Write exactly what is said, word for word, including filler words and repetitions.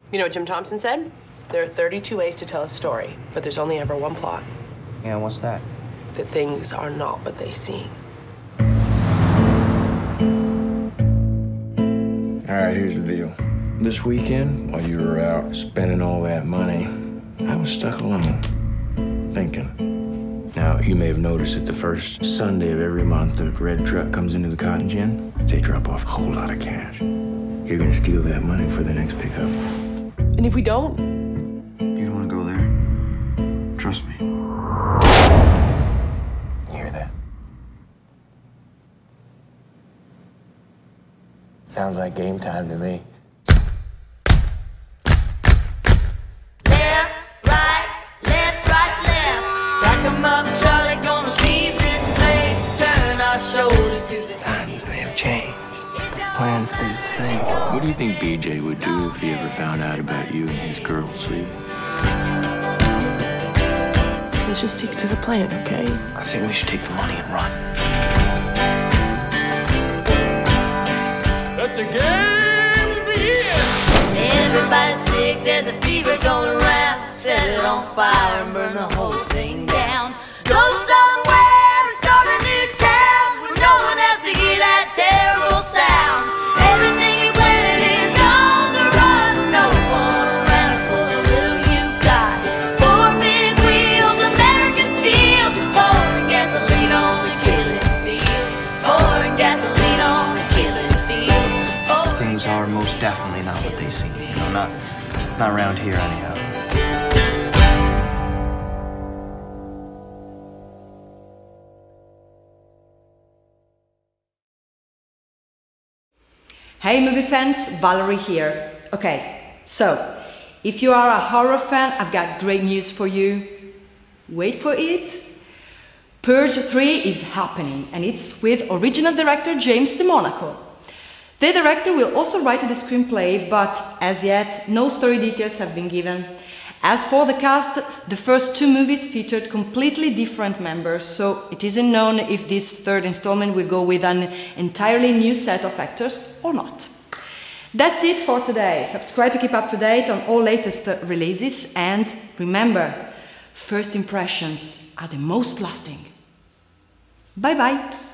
You know what Jim Thompson said? There are thirty-two ways to tell a story, but there's only ever one plot. Yeah, what's that? That things are not what they seem. All right, here's the deal. This weekend, while you were out spending all that money, I was stuck alone, thinking. Now, you may have noticed that the first Sunday of every month, the red truck comes into the cotton gin. They drop off a whole lot of cash. You're gonna steal that money for the next pickup. And if we don't? You don't want to go there? Trust me. You hear that? Sounds like game time to me. Left, right, left, right, left. Back 'em up, Charlie, gonna leave this place. Turn our shoulders to the Times may have changed, but the plan stays the same. What do you think B J would do if he ever found out about you and his girl, sweet? Let's just stick to the plan, okay? I think we should take the money and run. Let the games begin! Everybody's sick, there's a fever going around. Set it on fire and burn the whole thing down. Go somewhere, start a new town where no one else to hear that terrible sound. Everything you planted is on the run. No one around for the little you got. Four big wheels, American steel. Pouring gasoline on the killing field. Pouring gasoline on the killing field. Pouring Things are most definitely not what they seem. You know, not, not around here anyhow. Hey movie fans, Valerie here. Okay, so if you are a horror fan, I've got great news for you. Wait for it. Purge three is happening, and it's with original director James DeMonaco. The director will also write the screenplay, but as yet, no story details have been given. As for the cast, the first two movies featured completely different members, so it isn't known if this third installment will go with an entirely new set of actors or not. That's it for today. Subscribe to keep up to date on all latest releases, and remember, first impressions are the most lasting. Bye bye!